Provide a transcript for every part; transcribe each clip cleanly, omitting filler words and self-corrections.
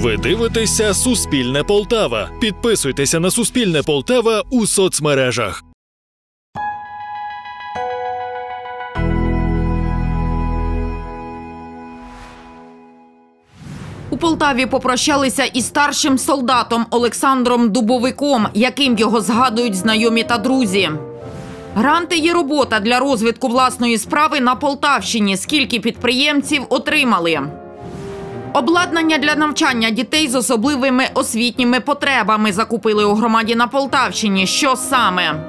Ви дивитеся «Суспільне Полтава». Підписуйтеся на «Суспільне Полтава» у соцмережах. У Полтаві попрощалися із старшим солдатом Олександром Дубовиком, яким його згадують знайомі та друзі. Гранти є робота для розвитку власної справи на Полтавщині. Скільки підприємців отримали? Обладнання для навчання дітей з особливими освітніми потребами закупили у громаді на Полтавщині. Що саме?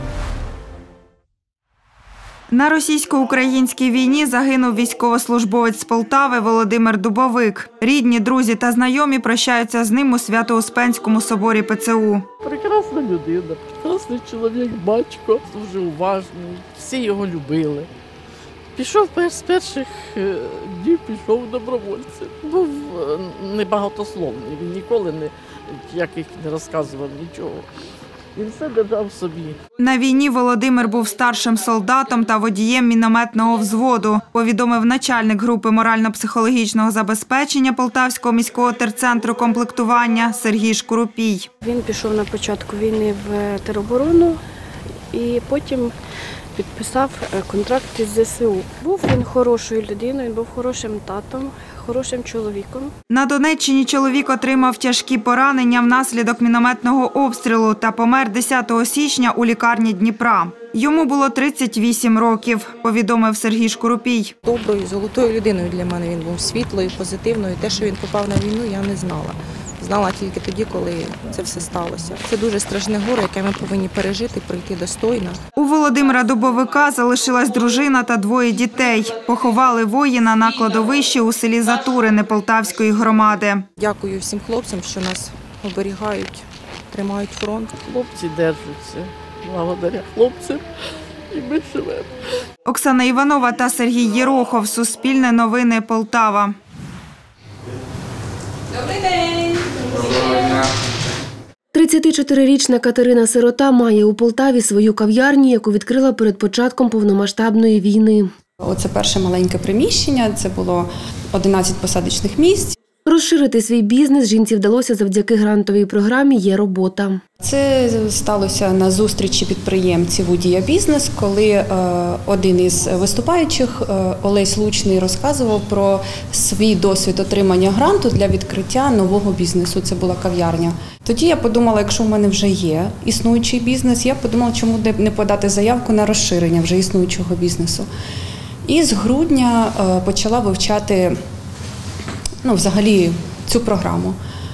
На російсько-українській війні загинув військовослужбовець з Полтави Володимир Дубовик. Рідні, друзі та знайомі прощаються з ним у Свято-Успенському соборі ПЦУ. Прекрасна людина, прекрасний чоловік, батько, дуже уважний, всі його любили. Пішов з перших днів, пішов добровольцем. Був небагатословний, він ніколи ніяких не розказував нічого. Він все держав собі. На війні Володимир був старшим солдатом та водієм мінометного взводу, повідомив начальник групи морально-психологічного забезпечення Полтавського міського терцентру комплектування Сергій Шкурупій. Він пішов на початку війни в тероборону і потім підписав контракт із ЗСУ. Був він хорошою людиною, він був хорошим татом, хорошим чоловіком. На Донеччині чоловік отримав тяжкі поранення внаслідок мінометного обстрілу та помер 10 січня у лікарні Дніпра. Йому було 38 років, повідомив Сергій Шкурупій. Доброю, золотою людиною для мене він був, світлою, позитивною. Те, що він попав на війну, я не знала. Знала тільки тоді, коли це все сталося. Це дуже страшне горе, яке ми повинні пережити, пройти достойно. У Володимира Дубовика залишилась дружина та двоє дітей. Поховали воїна на кладовищі у селі Затурине Полтавської громади. Дякую всім хлопцям, що нас оберігають, тримають фронт. Хлопці держаться, благодаря хлопцям, і ми живемо. Оксана Іванова та Сергій Єрохов. Суспільне новини Полтава. Добрий день! 34-річна Катерина Сирота має у Полтаві свою кав'ярню, яку відкрила перед початком повномасштабної війни. Оце перше маленьке приміщення, це було 11 посадочних місць. Розширити свій бізнес жінці вдалося завдяки грантовій програмі «Є робота». Це сталося на зустрічі підприємців у «Дія Бізнес», коли один із виступаючих, Олесь Лучний, розказував про свій досвід отримання гранту для відкриття нового бізнесу. Це була кав'ярня. Тоді я подумала, якщо в мене вже є існуючий бізнес, я подумала, чому не подати заявку на розширення вже існуючого бізнесу. І з грудня почала вивчати взагалі цю програму.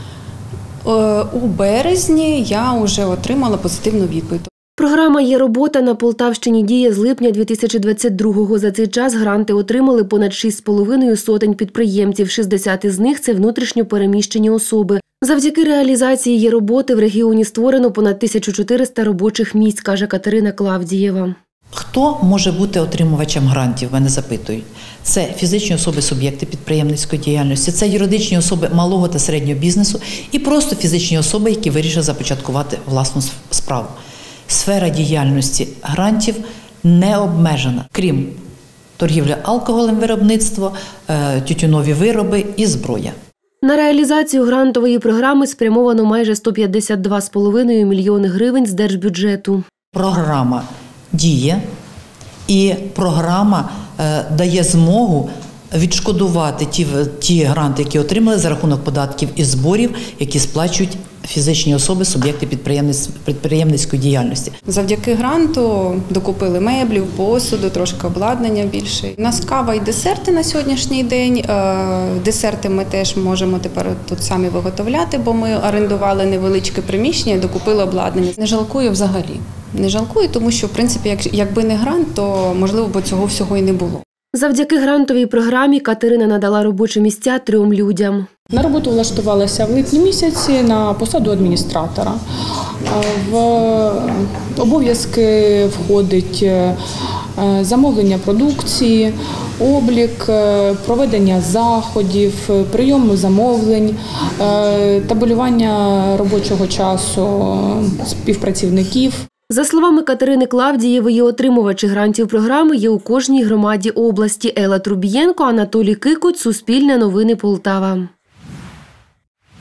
У березні я вже отримала позитивну відповідь. Програма «Є робота» на Полтавщині діє з липня 2022-го. За цей час гранти отримали понад 6,5 сотень підприємців. 60 із них – це внутрішньо переміщені особи. Завдяки реалізації «Є роботи» в регіоні створено понад 1400 робочих місць, каже Катерина Клавдієва. Хто може бути отримувачем грантів, мене запитують. Це фізичні особи, суб'єкти підприємницької діяльності, це юридичні особи малого та середнього бізнесу і просто фізичні особи, які вирішили започаткувати власну справу. Сфера діяльності грантів не обмежена, крім торгівлі алкоголем, виробництво, тютюнові вироби і зброя. На реалізацію грантової програми спрямовано майже 152,5 мільйони гривень з держбюджету. Програма діє, і програма дає змогу відшкодувати ті гранти, які отримали за рахунок податків і зборів, які сплачують фізичні особи, суб'єкти підприємницької діяльності. Завдяки гранту докупили меблів, посуду, трошки обладнання більше. У нас кава і десерти на сьогоднішній день. Десерти ми теж можемо тепер тут самі виготовляти, бо ми орендували невеличке приміщення і докупили обладнання. Не жалкую взагалі. Не жалкую, тому що, в принципі, якби не грант, то, можливо, б цього всього і не було. Завдяки грантовій програмі Катерина надала робочі місця 3 людям. На роботу влаштувалася в липні місяці на посаду адміністратора. В обов'язки входить замовлення продукції, облік, проведення заходів, прийому замовлень, табелювання робочого часу співпрацівників. За словами Катерини Клавдієвої, отримувачі грантів програми є у кожній громаді області. Елла Трубієнко, Анатолій Кикоть, Суспільне новини Полтава.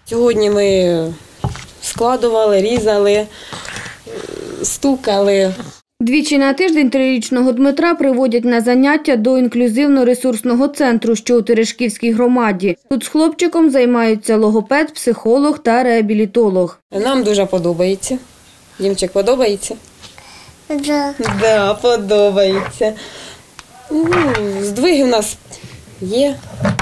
Сьогодні ми складували, різали, стукали. Двічі на тиждень 3-річного Дмитра приводять на заняття до інклюзивно-ресурсного центру, що у Терешківській громаді. Тут з хлопчиком займаються логопед, психолог та реабілітолог. Нам дуже подобається. Дімчик, подобається? Да, подобається. Здвиги в нас є.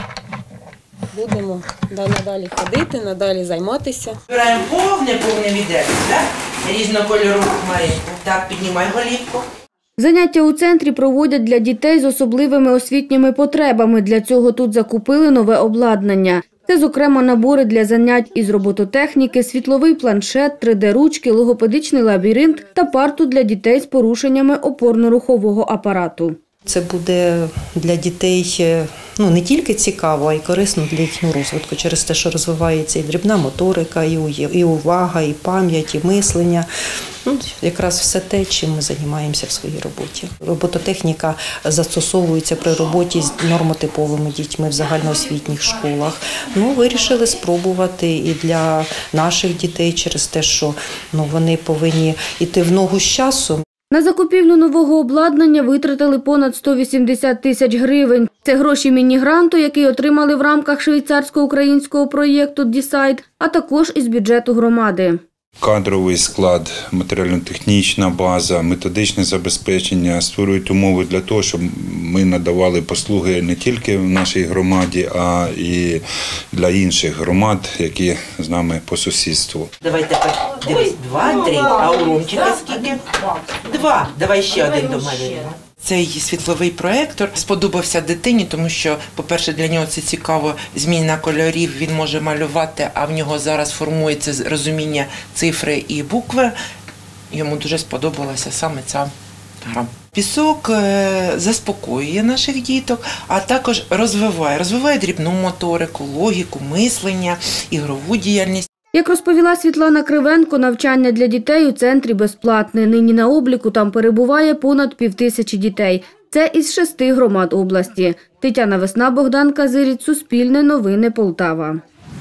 Будемо надалі ходити, надалі займатися. Збираємо повне відерце, так? Різнокольорову хмаринку. Так, піднімай голівку. Заняття у центрі проводять для дітей з особливими освітніми потребами. Для цього тут закупили нове обладнання. Це, зокрема, набори для занять із робототехніки, світловий планшет, 3D-ручки, логопедичний лабіринт та парту для дітей з порушеннями опорно-рухового апарату. Це буде для дітей не тільки цікаво, а й корисно для їхнього розвитку через те, що розвивається і дрібна моторика, і увага, і пам'ять, і мислення. Якраз все те, чим ми займаємося в своїй роботі. Робототехніка застосовується при роботі з нормотиповими дітьми в загальноосвітніх школах. Вирішили спробувати і для наших дітей через те, що вони повинні йти в ногу з часом. На закупівлю нового обладнання витратили понад 180 тисяч гривень. Це гроші міні-гранту, який отримали в рамках швейцарсько-українського проєкту «Дісайд», а також із бюджету громади. Кадровий склад, матеріально-технічна база, методичне забезпечення створюють умови для того, щоб ми надавали послуги не тільки в нашій громаді, а і для інших громад, які з нами по сусідству. Давай тепер, дивись, 2, 3, а у Ромчика скільки? 2. Давай ще один домалюємо. Цей світловий проєктор сподобався дитині, тому що, по-перше, для нього це цікаво, зміна кольорів, він може малювати, а в нього зараз формується розуміння цифри і букви. Йому дуже сподобалася саме ця гра. Пісок заспокоює наших діток, а також розвиває дрібну моторику, логіку, мислення, ігрову діяльність. Як розповіла Світлана Кривенко, навчання для дітей у центрі безплатне. Нині на обліку там перебуває понад 5000 дітей. Це із 6 громад області. Тетяна Весна, Богдан Казиріць, Суспільне новини, Полтава.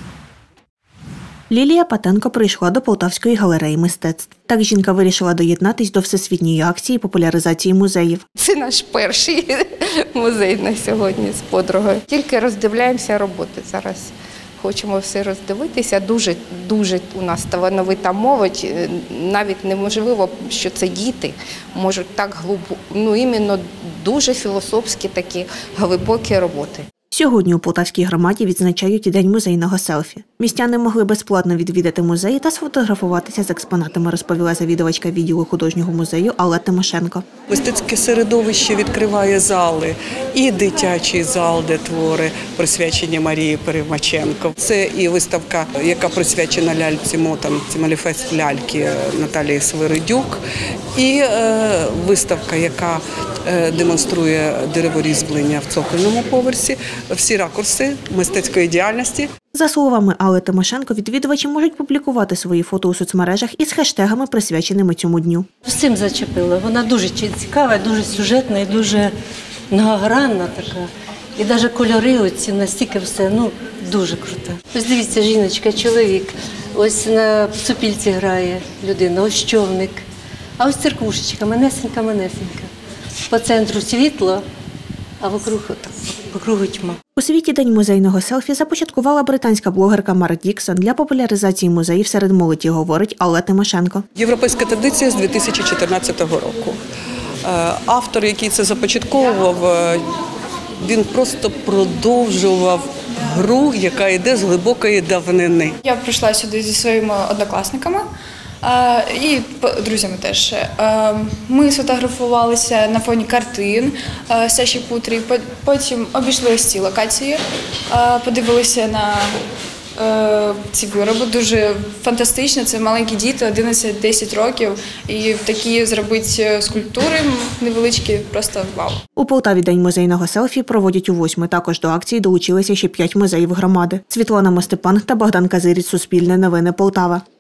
Лілія Патенко прийшла до Полтавської галереї мистецтв. Так жінка вирішила доєднатись до всесвітньої акції популяризації музеїв. Це наш перший музей на сьогодні з подругою. Тільки роздивляємося роботи зараз. Хочемо все роздивитися. Дуже у нас талановита молодь. Навіть неможливо, що це діти можуть так іменно дуже філософські такі глибокі роботи. Сьогодні у Полтавській громаді відзначають День музейного селфі. Містяни могли безплатно відвідати музей та сфотографуватися з експонатами, розповіла завідувачка відділу художнього музею Алла Тимошенко. Мистецьке середовище відкриває зали, і дитячий зал, де твори присвячені Марії Перемаченко. Це і виставка, яка присвячена ляльці Мотан, це маніфест ляльки Наталії Свиридюк, і виставка, яка демонструє дереворізьблення в цокольному поверсі, всі ракурси мистецької діяльності. За словами Алли Тимошенко, відвідувачі можуть публікувати свої фото у соцмережах із хештегами, присвяченими цьому дню. З цим зачепила. Вона дуже цікава, дуже сюжетна і дуже многогранна така. І навіть кольори оці, настільки все, дуже круто. Ось дивіться, жіночка, чоловік, ось на супільці грає людина, ось човник. А ось церквушечка, манесенька. По центру світло, а вокруг тьма. У світі День музейного селфі започаткувала британська блогерка Марк Діксон для популяризації музеїв серед молоді, говорить Алла Тимошенко. Європейська традиція з 2014 року. Автор, який це започатковував, він просто продовжував гру, яка йде з глибокої давнини. Я прийшла сюди зі своїми однокласниками. І друзями теж. Ми сфотографувалися на фоні картин Саші Путрі, потім обійшли ось ці локації, подивилися на ці вироби. Дуже фантастично, це маленькі діти, 11-10 років, і такі зробити скульптури невеличкі, просто вау. У Полтаві День музейного селфі проводять у 8. Також до акції долучилися ще 5 музеїв громади. Світлана Мостепан та Богдан Казиріць, Суспільне новини, Полтава.